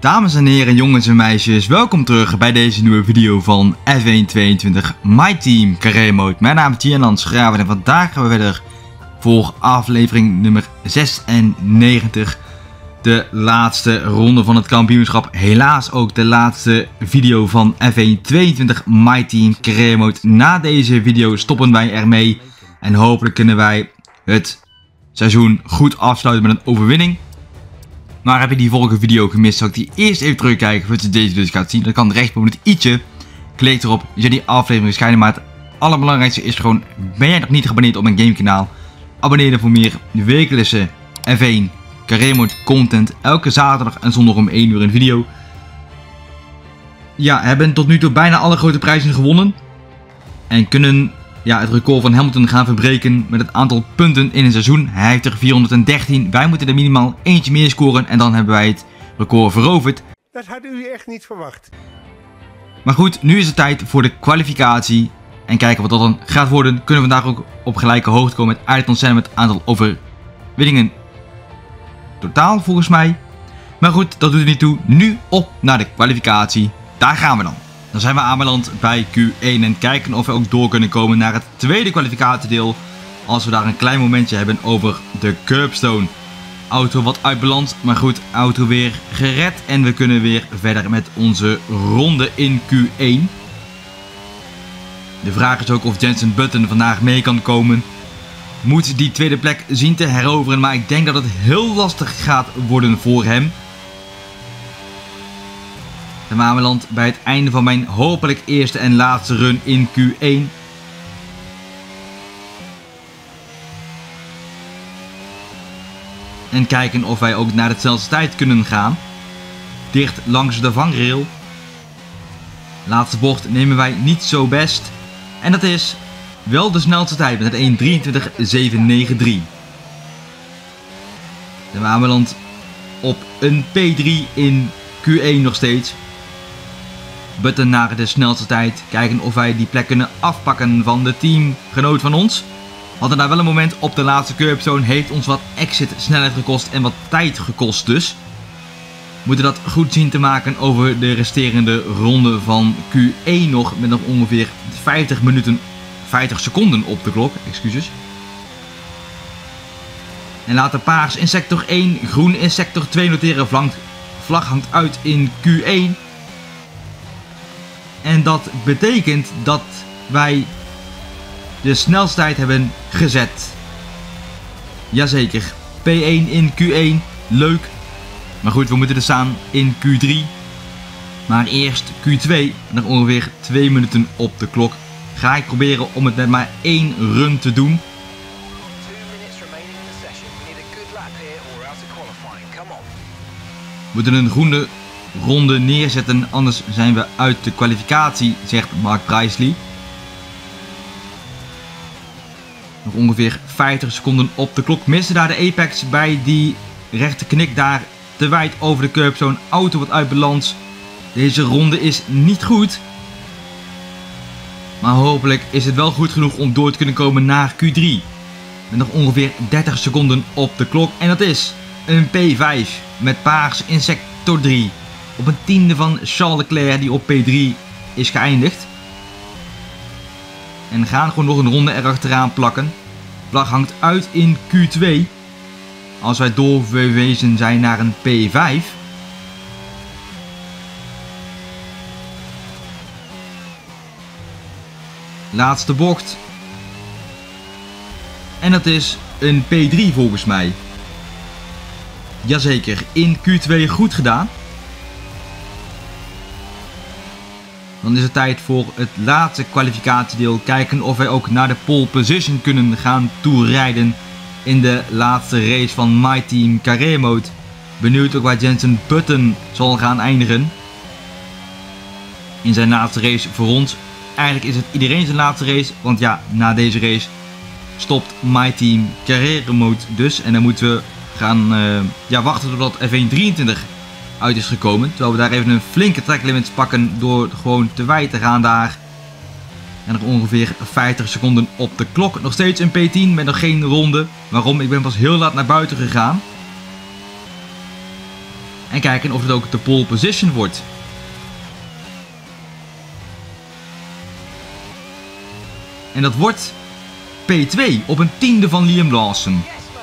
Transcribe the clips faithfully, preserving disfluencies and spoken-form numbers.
Dames en heren, jongens en meisjes, welkom terug bij deze nieuwe video van F één tweeëntwintig My Team Career Mode. Mijn naam is Tiernan Schraven en vandaag gaan we verder voor aflevering nummer zesennegentig. De laatste ronde van het kampioenschap. Helaas ook de laatste video van F één tweeëntwintig My Team Career Mode. Na deze video stoppen wij ermee en hopelijk kunnen wij het seizoen goed afsluiten met een overwinning. Maar heb je die vorige video gemist, zal ik die eerst even terugkijken voordat je deze dus gaat zien. Dan kan rechtsboven het i'tje. Klik erop, je ziet die aflevering verschijnen. Maar het allerbelangrijkste is gewoon, ben jij nog niet geabonneerd op mijn gamekanaal? Abonneer je voor meer wekelijkse F één Career Mode content. Elke zaterdag en zondag om één uur een video. Ja, hebben tot nu toe bijna alle grote prijzen gewonnen. En kunnen ja, het record van Hamilton gaan verbreken met het aantal punten in een seizoen. Hij heeft er vierhonderddertien. Wij moeten er minimaal eentje meer scoren en dan hebben wij het record veroverd. Dat hadden u echt niet verwacht. Maar goed, nu is het tijd voor de kwalificatie. En kijken wat dat dan gaat worden. Kunnen we vandaag ook op gelijke hoogte komen met Ayrton Senna met het aantal overwinningen totaal volgens mij. Maar goed, dat doet er niet toe. Nu op naar de kwalificatie. Daar gaan we dan. Dan zijn we aanbeland bij Q één en kijken of we ook door kunnen komen naar het tweede kwalificatiedeel. Als we daar een klein momentje hebben over de curbstone. Auto wat uit balans, maar goed, auto weer gered. En we kunnen weer verder met onze ronde in Q één. De vraag is ook of Jenson Button vandaag mee kan komen. Moet die tweede plek zien te heroveren, maar ik denk dat het heel lastig gaat worden voor hem. Dan zijn we aanbeland bij het einde van mijn hopelijk eerste en laatste run in Q één. En kijken of wij ook naar de snelste tijd kunnen gaan. Dicht langs de vangrail. Laatste bocht nemen wij niet zo best. En dat is wel de snelste tijd met het één drieëntwintig zevenhonderdnegenennegentig. Dan zijn we aanbeland op een P drie in Q één nog steeds. Button naar de snelste tijd. Kijken of wij die plek kunnen afpakken van de teamgenoot van ons. Hadden daar wel een moment op de laatste curbstone. Heeft ons wat exit snelheid gekost en wat tijd gekost dus. Moeten dat goed zien te maken over de resterende ronde van Q één nog. Met nog ongeveer vijftig minuten, vijftig seconden op de klok. Excuses. En laten paars in sector één, groen in sector twee noteren. Vlag, vlag hangt uit in Q één. En dat betekent dat wij de snelste tijd hebben gezet. Jazeker. P één in Q één. Leuk. Maar goed, we moeten er staan in Q drie. Maar eerst Q twee. Nog ongeveer twee minuten op de klok. Ga ik proberen om het met maar één run te doen. We moeten een groene ronde neerzetten, anders zijn we uit de kwalificatie, zegt Mark Priestley. Nog ongeveer vijftig seconden op de klok. Missen daar de apex bij die rechte knik daar te wijd over de curbstone. Auto wat uit balans. Deze ronde is niet goed. Maar hopelijk is het wel goed genoeg om door te kunnen komen naar Q drie. Met nog ongeveer dertig seconden op de klok. En dat is een P vijf met paars in sector drie. Op een tiende van Charles Leclerc die op P drie is geëindigd. En gaan gewoon nog een ronde erachteraan plakken. Vlag hangt uit in Q twee. Als wij doorverwezen zijn naar een P vijf. Laatste bocht. En dat is een P drie volgens mij. Jazeker, in Q twee goed gedaan. Dan is het tijd voor het laatste kwalificatiedeel. Kijken of wij ook naar de pole position kunnen gaan toerijden in de laatste race van My Team Career Mode. Benieuwd ook waar Jenson Button zal gaan eindigen. In zijn laatste race voor ons. Eigenlijk is het iedereen zijn laatste race. Want ja, na deze race stopt My Team Career Mode dus. En dan moeten we gaan uh, ja, wachten totdat F één drieëntwintig uit is gekomen. Terwijl we daar even een flinke track limits pakken door gewoon te wijd te gaan daar. En nog ongeveer vijftig seconden op de klok. Nog steeds een P tien met nog geen ronde. Waarom? Ik ben pas heel laat naar buiten gegaan. En kijken of het ook de pole position wordt. En dat wordt P twee op een tiende van Liam Lawson.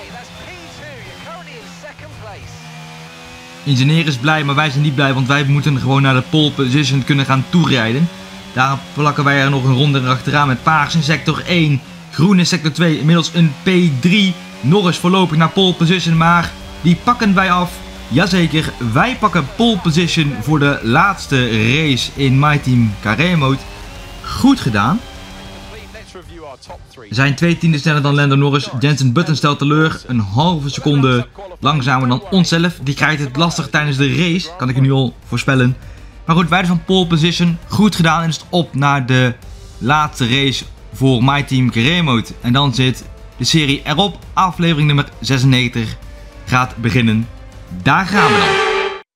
Ingenieur is blij, maar wij zijn niet blij, want wij moeten gewoon naar de pole position kunnen gaan toerijden. Daar plakken wij er nog een ronde erachteraan met paars in sector één, groen in sector twee, inmiddels een P drie. Norris voorlopig naar pole position, maar die pakken wij af. Jazeker, wij pakken pole position voor de laatste race in My Team Carré Mode. Goed gedaan. Er zijn twee tienden sneller dan Lando Norris. Jensen Button stelt teleur. Een halve seconde langzamer dan onszelf. Die krijgt het lastig tijdens de race. Kan ik u nu al voorspellen. Maar goed, wij dus van pole position. Goed gedaan. En is het op naar de laatste race voor My Team Carré Mode. En dan zit de serie erop. Aflevering nummer zesennegentig gaat beginnen. Daar gaan we dan.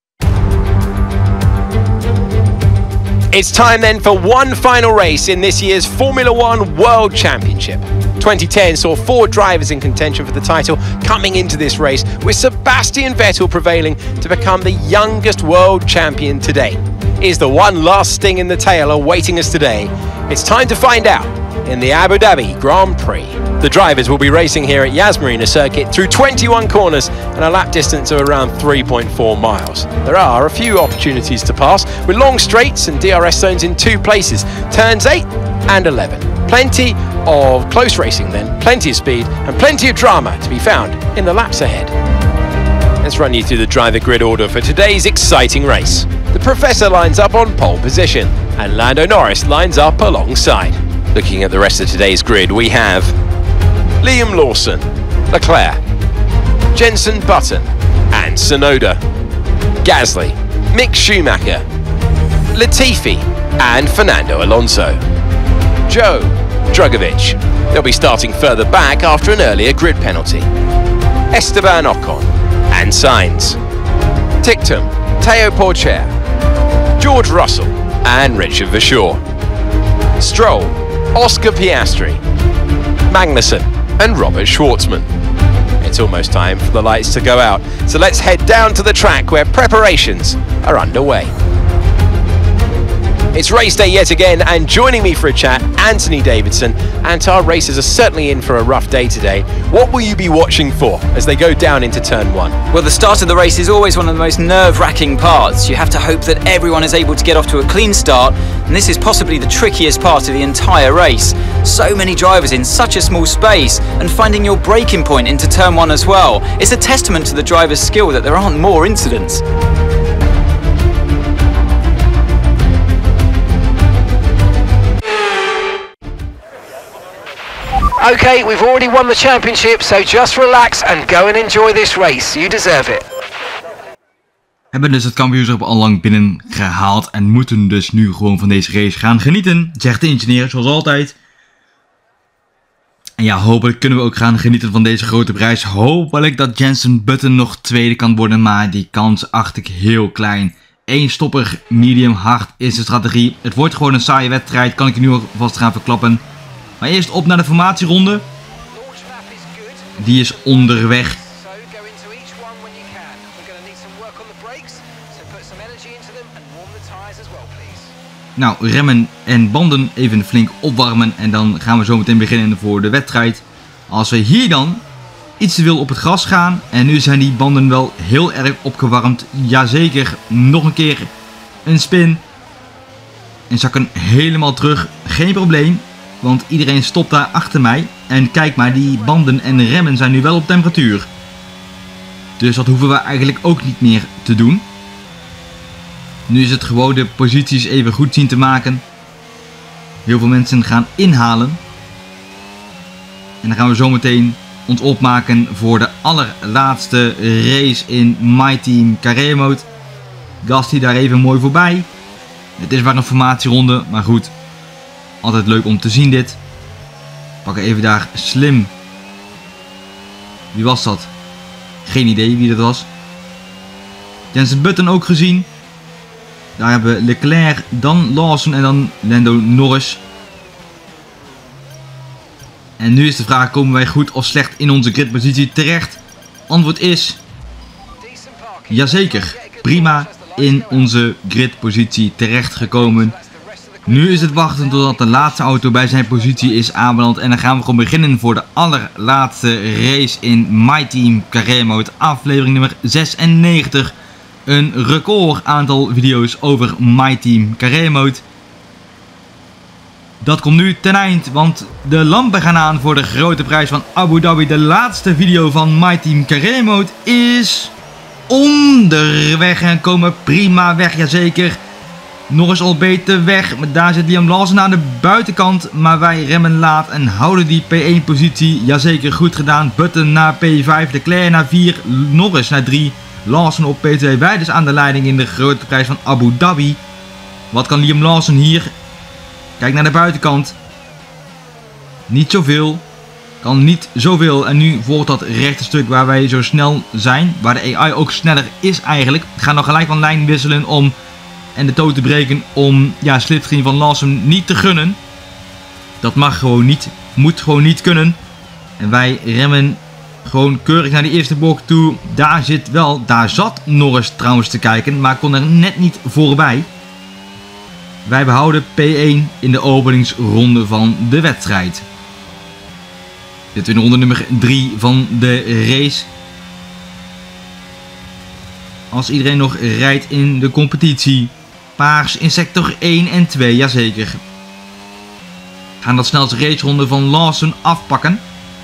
It's time then for one final race in this year's Formula One World Championship. twenty ten saw four drivers in contention for the title coming into this race, with Sebastian Vettel prevailing to become the youngest world champion today. Is the one last sting in the tail awaiting us today? It's time to find out in the Abu Dhabi Grand Prix. The drivers will be racing here at Yas Marina Circuit through twenty-one corners and a lap distance of around three point four miles. There are a few opportunities to pass, with long straights and D R S zones in two places, turns eight and eleven. Plenty of close racing then, plenty of speed and plenty of drama to be found in the laps ahead. Let's run you through the driver grid order for today's exciting race. The Professor lines up on pole position and Lando Norris lines up alongside. Looking at the rest of today's grid, we have Liam Lawson, Leclerc, Jensen Button and Tsunoda, Gasly, Mick Schumacher, Latifi and Fernando Alonso, Joe Drugovich. They'll be starting further back after an earlier grid penalty. Esteban Ocon and Sainz, Tictum, Teo Porcher, George Russell and Richard Verschoor, Stroll, Oscar Piastri, Magnussen and Robert Schwartzman. It's almost time for the lights to go out, so let's head down to the track where preparations are underway. It's race day yet again, and joining me for a chat, Anthony Davidson. And our racers are certainly in for a rough day today. What will you be watching for as they go down into turn one? Well, the start of the race is always one of the most nerve-wracking parts. You have to hope that everyone is able to get off to a clean start, and this is possibly the trickiest part of the entire race. So many drivers in such a small space, and finding your braking point into turn one as well. It's a testament to the driver's skill that there aren't more incidents. Okay, we've already won the championship, so just relax and go and enjoy this race. You deserve it. We hebben dus het kampioenschap al lang binnen gehaald en moeten dus nu gewoon van deze race gaan genieten, zegt de ingenieur zoals altijd. En ja, hopelijk kunnen we ook gaan genieten van deze grote prijs. Hopelijk dat Jensen Button nog tweede kan worden, maar die kans acht ik heel klein. Eén stopper, medium hard is de strategie. Het wordt gewoon een saaie wedstrijd, kan ik je nu alvast gaan verklappen. Maar eerst op naar de formatieronde. Die is onderweg. Nou, remmen en banden even flink opwarmen. En dan gaan we zo meteen beginnen voor de wedstrijd. Als we hier dan iets te wil op het gras gaan. En nu zijn die banden wel heel erg opgewarmd. Jazeker, nog een keer een spin. En zakken helemaal terug. Geen probleem. Want iedereen stopt daar achter mij. En kijk maar, die banden en remmen zijn nu wel op temperatuur. Dus dat hoeven we eigenlijk ook niet meer te doen. Nu is het gewoon de posities even goed zien te maken. Heel veel mensen gaan inhalen. En dan gaan we zo meteen ons opmaken voor de allerlaatste race in My Team Carré Mode. Gasly daar even mooi voorbij. Het is maar een formatieronde, maar goed. Altijd leuk om te zien dit. Pakken even daar slim. Wie was dat? Geen idee wie dat was. Jensen Button ook gezien. Daar hebben we Leclerc, dan Lawson en dan Lando Norris. En nu is de vraag, komen wij goed of slecht in onze gridpositie terecht? Antwoord is... Jazeker. prima in onze gridpositie terechtgekomen. Nu is het wachten totdat de laatste auto bij zijn positie is aanbeland. En dan gaan we gewoon beginnen voor de allerlaatste race in My Team Carré Mode. Aflevering nummer zesennegentig. Een record aantal video's over My Team Carré Mode. Dat komt nu ten eind, want de lampen gaan aan voor de grote prijs van Abu Dhabi. De laatste video van My Team Carré Mode is onderweg en komen prima weg, jazeker. Norris al beter weg, maar daar zit Liam Lawson aan de buitenkant. Maar wij remmen laat en houden die P één positie. Jazeker, goed gedaan. Button naar P vijf, Leclerc naar vier, Norris naar drie. Lawson op P twee, wij dus aan de leiding in de grote prijs van Abu Dhabi. Wat kan Liam Lawson hier? Kijk naar de buitenkant. Niet zoveel. Kan niet zoveel. En nu volgt dat rechte stuk waar wij zo snel zijn. Waar de A I ook sneller is eigenlijk. Ik ga nog gelijk van lijn wisselen om... En de toon te breken om ja, slipstream van Lawson niet te gunnen. Dat mag gewoon niet. Moet gewoon niet kunnen. En wij remmen gewoon keurig naar die eerste bocht toe. Daar zit wel, daar zat Norris trouwens te kijken. Maar kon er net niet voorbij. Wij behouden P één in de openingsronde van de wedstrijd. Dit is in ronde nummer drie van de race. Als iedereen nog rijdt in de competitie. Paars in sector één en twee, jazeker. Gaan dat snelste raceronde van Lawson afpakken.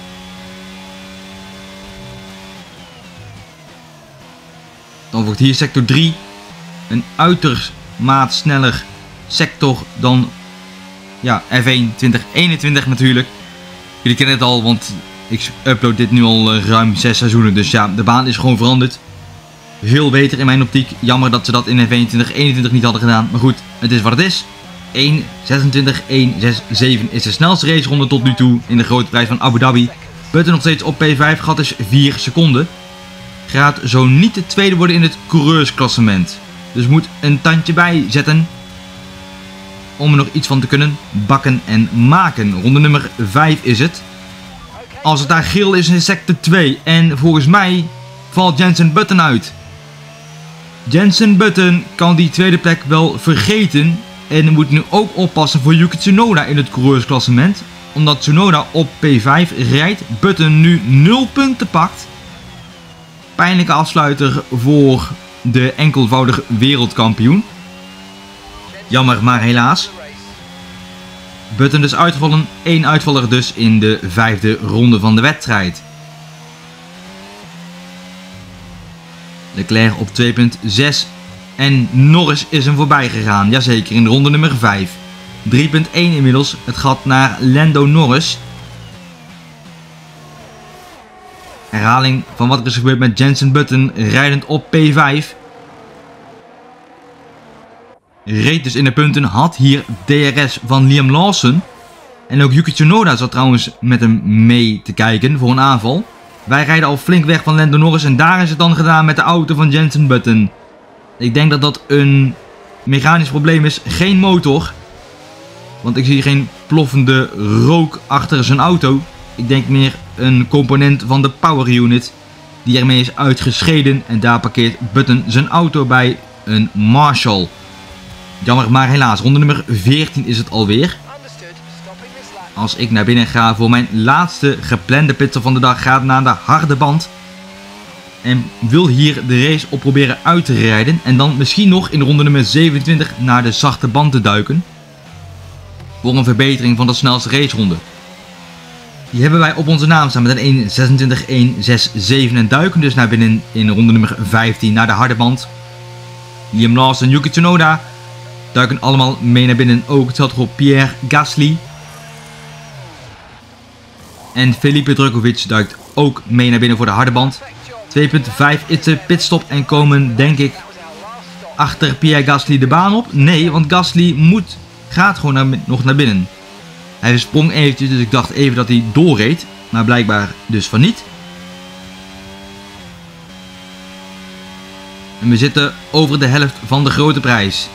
Dan wordt hier sector drie. Een uitermate sneller sector dan ja, F één twintig eenentwintig natuurlijk. Jullie kennen het al, want ik upload dit nu al ruim zes seizoenen. Dus ja, de baan is gewoon veranderd. Veel beter in mijn optiek. Jammer dat ze dat in F één twintig eenentwintig niet hadden gedaan. Maar goed, het is wat het is. één zesentwintig één zesenzestig is de snelste raceronde tot nu toe in de grote prijs van Abu Dhabi. Button nog steeds op P vijf, gat is vier seconden. Gaat zo niet de tweede worden in het coureursklassement. Dus moet een tandje bij zetten. Om er nog iets van te kunnen bakken en maken. Ronde nummer vijf is het. Als het daar geel is in sector twee. En volgens mij valt Jensen Button uit. Jensen Button kan die tweede plek wel vergeten. En moet nu ook oppassen voor Yuki Tsunoda in het coureursklassement. Omdat Tsunoda op P vijf rijdt. Button nu nul punten pakt. Pijnlijke afsluiter voor de enkelvoudig wereldkampioen. Jammer, maar helaas. Button dus uitgevallen. één uitvaller dus in de vijfde ronde van de wedstrijd. Leclerc op twee punt zes. En Norris is hem voorbij gegaan. Jazeker, in ronde nummer vijf. drie punt één inmiddels. Het gat naar Lando Norris. Herhaling van wat er is gebeurd met Jensen Button. Rijdend op P vijf. Reed dus in de punten. Had hier D R S van Liam Lawson. En ook Yuki Tsunoda zat trouwens met hem mee te kijken voor een aanval. Wij rijden al flink weg van Lando Norris. En daar is het dan gedaan met de auto van Jensen Button. Ik denk dat dat een mechanisch probleem is. Geen motor. Want ik zie geen ploffende rook achter zijn auto. Ik denk meer een component van de power unit. Die ermee is uitgescheden. En daar parkeert Button zijn auto bij. Een Marshall. Jammer, maar helaas. Ronde nummer veertien is het alweer. Als ik naar binnen ga voor mijn laatste geplande pitstop van de dag, gaat naar de harde band. En wil hier de race op proberen uit te rijden. En dan misschien nog in ronde nummer zevenentwintig naar de zachte band te duiken. Voor een verbetering van de snelste raceronde. Die hebben wij op onze naam staan met een één zesentwintig één zesenzestig. En duiken dus naar binnen in ronde nummer vijftien naar de harde band. Liam Lawson en Yuki Tsunoda duiken allemaal mee naar binnen. Ook hetzelfde op Pierre Gasly. En Felipe Drugovich duikt ook mee naar binnen voor de harde band. twee punt vijf is de pitstop en komen denk ik achter Pierre Gasly de baan op. Nee, want Gasly moet, gaat gewoon naar, nog naar binnen. Hij sprong eventjes, dus ik dacht even dat hij doorreed. Maar blijkbaar dus van niet. En we zitten over de helft van de grote prijs.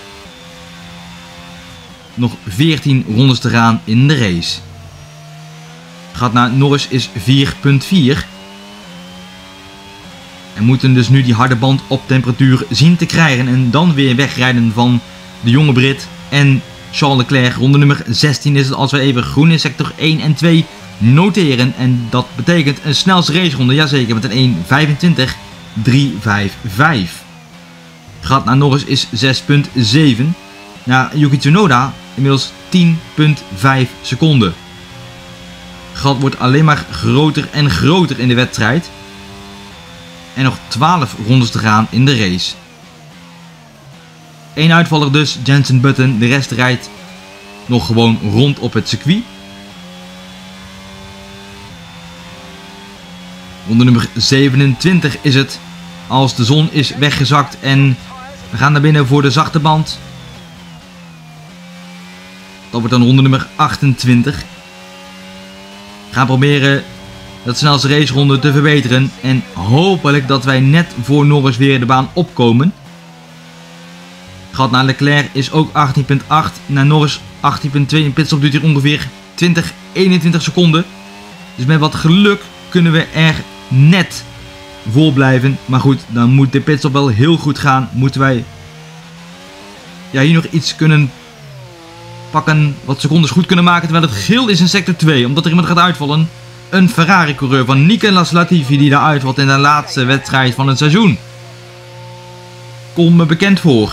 Nog veertien rondes te gaan in de race. Gaat naar Norris is vier punt vier. En moeten dus nu die harde band op temperatuur zien te krijgen. En dan weer wegrijden van de jonge Brit en Charles Leclerc. Ronde nummer zestien is het als we even groen in sector één en twee noteren. En dat betekent een snelste raceronde. Jazeker, met een één vijfentwintig drie vijf vijf. Gat naar Norris is zes komma zeven. Naar Yuki Tsunoda inmiddels tien komma vijf seconden. Gat wordt alleen maar groter en groter in de wedstrijd. En nog twaalf rondes te gaan in de race. Eén uitvaller dus, Jenson Button. De rest rijdt nog gewoon rond op het circuit. Ronde nummer zevenentwintig is het. Als de zon is weggezakt en we gaan naar binnen voor de zachte band. Dat wordt dan ronde nummer achtentwintig. We gaan proberen dat snelste raceronde te verbeteren. En hopelijk dat wij net voor Norris weer de baan opkomen. Gat naar Leclerc is ook achttien komma acht. Naar Norris achttien komma twee. In pitstop duurt hier ongeveer twintig, eenentwintig seconden. Dus met wat geluk kunnen we er net voor blijven. Maar goed, dan moet de pitstop wel heel goed gaan. Moeten wij ja, hier nog iets kunnen pakken. Wat secondes goed kunnen maken. Terwijl het geel is in sector twee. Omdat er iemand gaat uitvallen. Een Ferrari-coureur van Nicolas Latifi die daar uitvalt in de laatste wedstrijd van het seizoen. Komt me bekend voor.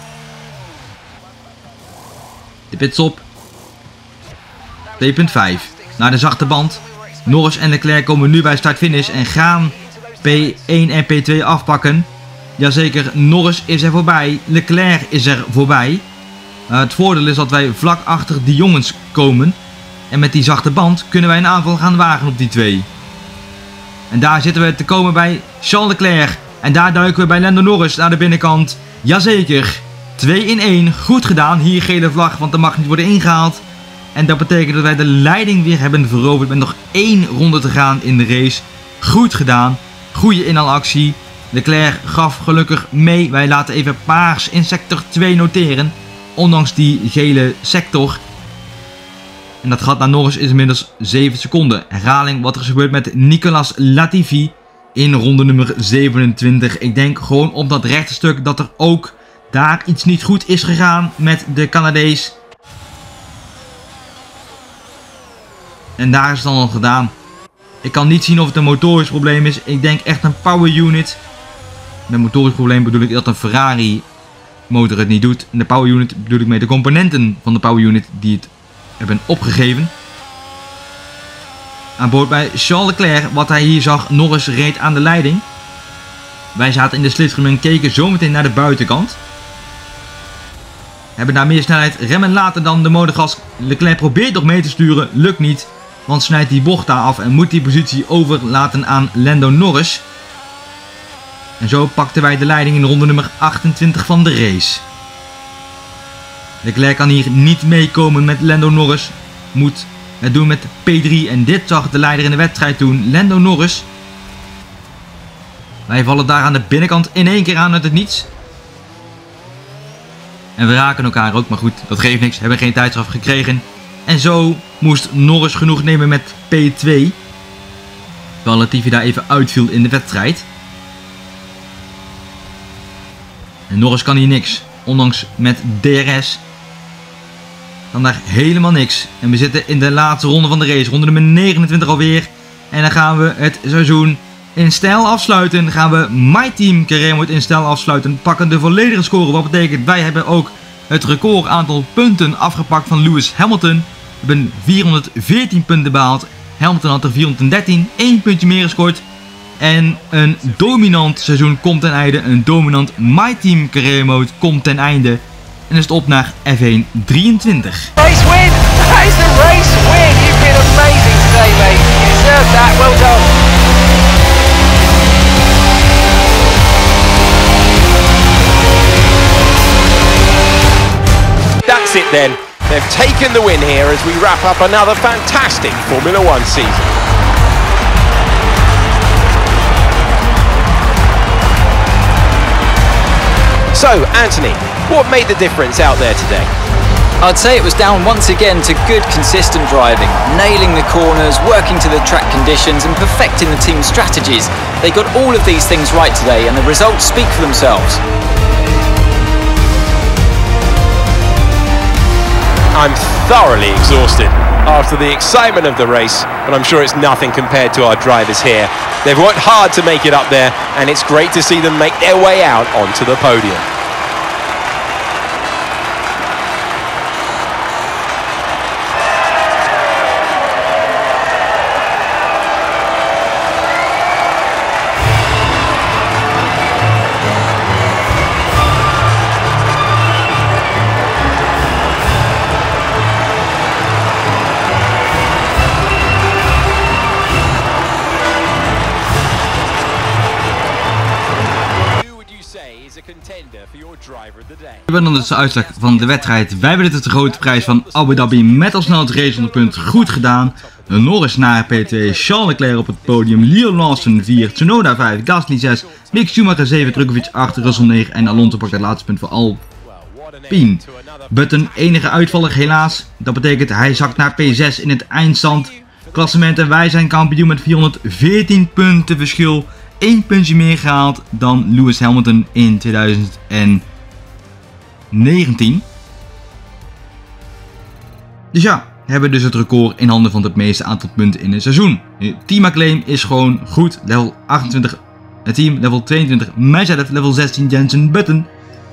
De pitstop. twee komma vijf. Naar de zachte band. Norris en Leclerc komen nu bij start-finish en gaan P één en P twee afpakken. Jazeker, Norris is er voorbij. Leclerc is er voorbij. Uh, het voordeel is dat wij vlak achter die jongens komen. En met die zachte band kunnen wij een aanval gaan wagen op die twee. En daar zitten we te komen bij Charles Leclerc. En daar duiken we bij Lando Norris naar de binnenkant. Jazeker, twee in één. Goed gedaan. Hier gele vlag, want er mag niet worden ingehaald. En dat betekent dat wij de leiding weer hebben veroverd met nog één ronde te gaan in de race. Goed gedaan. Goede inhaalactie. Leclerc gaf gelukkig mee. Wij laten even paars in sector twee noteren. Ondanks die gele sector. En dat gat naar Norris is inmiddels zeven seconden. Herhaling wat er is gebeurd met Nicolas Latifi in ronde nummer zevenentwintig. Ik denk gewoon op dat rechte stuk dat er ook daar iets niet goed is gegaan met de Canadees. En daar is het dan al gedaan. Ik kan niet zien of het een motorisch probleem is. Ik denk echt een power unit. Met motorisch probleem bedoel ik dat een Ferrari motor het niet doet. En de power unit bedoel ik met de componenten van de power unit die het hebben opgegeven. Aan boord bij Charles Leclerc. Wat hij hier zag, Norris reed aan de leiding. Wij zaten in de slipstream en keken zometeen naar de buitenkant. Hebben daar meer snelheid, remmen later dan de motorgas. Leclerc probeert nog mee te sturen, lukt niet. Want snijdt die bocht daar af en moet die positie overlaten aan Lando Norris. En zo pakten wij de leiding in ronde nummer achtentwintig van de race. Leclerc kan hier niet meekomen met Lando Norris. Moet het doen met P drie en dit zag de leider in de wedstrijd doen, Lando Norris. Wij vallen daar aan de binnenkant in één keer aan uit het niets. En we raken elkaar ook, maar goed, dat geeft niks. Hebben geen tijdstraf gekregen. En zo moest Norris genoeg nemen met P twee. Terwijl Latifi daar even uitviel in de wedstrijd. En Norris kan hier niks. Ondanks met D R S. Kan daar helemaal niks. En we zitten in de laatste ronde van de race. Ronde nummer negenentwintig alweer. En dan gaan we het seizoen in stijl afsluiten. Gaan we My Team Career Mode in stijl afsluiten. Pakken de volledige score. Wat betekent, wij hebben ook het record aantal punten afgepakt van Lewis Hamilton. We hebben vierhonderdveertien punten behaald. Hamilton had er vierhonderddertien. één puntje meer gescoord. En een dominant seizoen komt ten einde. Een dominant My Team Career Mode komt ten einde. En is het op naar F één drieëntwintig. Race win! That is the race win! You've been amazing today, mate. You deserve that. Well done. That's it then. They've taken the win here as we wrap up another fantastic Formula One season. So, Anthony, what made the difference out there today? I'd say it was down once again to good consistent driving, nailing the corners, working to the track conditions and perfecting the team's strategies. They got all of these things right today and the results speak for themselves. I'm thoroughly exhausted after the excitement of the race, but I'm sure it's nothing compared to our drivers here. They've worked hard to make it up there, and it's great to see them make their way out onto the podium. We hebben dan dus de uitslag van de wedstrijd. Wij hebben dit de grote prijs van Abu Dhabi met als snelste race honderd punten goed gedaan. Norris naar P twee, Charles Leclerc op het podium, Liam Lawson vier, Tsunoda vijf, Gasly zes, Mick Schumacher zeven, Drukovic acht, Russell negen en Alonso pakt het laatste punt voor Alpine. Button enige uitvaller helaas, dat betekent hij zakt naar P zes in het eindstand klassement en wij zijn kampioen met vierhonderdveertien punten verschil. één puntje meer gehaald dan Lewis Hamilton in tweeduizend negentien. Dus ja, hebben dus het record in handen van het meeste aantal punten in een seizoen. Team McLaren is gewoon goed. Level achtentwintig het team, level tweeëntwintig mijzelf, level zestien Jensen Button.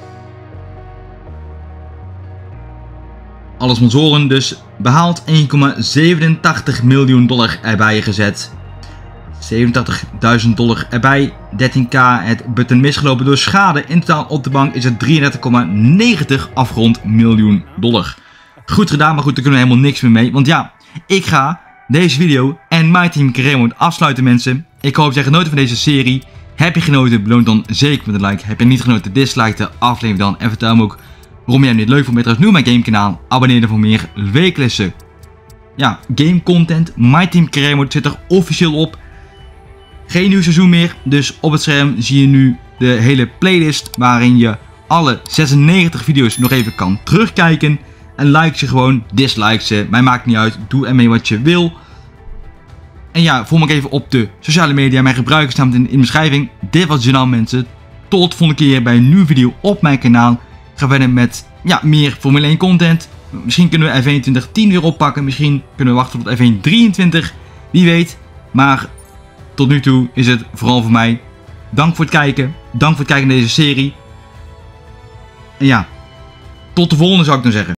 Alle sponsoren dus behaald, één komma zevenentachtig miljoen dollar erbij gezet. zevenentachtigduizend dollar erbij, dertien k het Button misgelopen door schade. In totaal op de bank is het drieëndertig komma negentig afgerond miljoen dollar. Goed gedaan, maar goed, daar kunnen we helemaal niks meer mee. Want ja, ik ga deze video en My Team Career Mode afsluiten mensen. Ik hoop dat je genoten van deze serie. Heb je genoten, beloon dan zeker met een like. Heb je niet genoten, dislike de aflevering dan. En vertel me ook waarom jij hem niet leuk vond. Ben je trouwens nieuw op mijn gamekanaal. Abonneer je voor meer weeklessen. Ja, game content. My Team Career Mode zit er officieel op. Geen nieuw seizoen meer, dus op het scherm zie je nu de hele playlist waarin je alle zesennegentig video's nog even kan terugkijken. En like ze gewoon, dislike ze, mij maakt niet uit, doe ermee wat je wil. En ja, volg me even op de sociale media, mijn gebruikersnaam in, in de beschrijving. Dit was het dan mensen, tot de volgende keer bij een nieuwe video op mijn kanaal. Ik ga verder met ja, meer Formule één content. Misschien kunnen we F één twintig tien weer oppakken, misschien kunnen we wachten tot F één drieëntwintig, wie weet. Maar tot nu toe is het vooral voor mij. Dank voor het kijken. Dank voor het kijken naar deze serie. En ja, tot de volgende zou ik dan zeggen.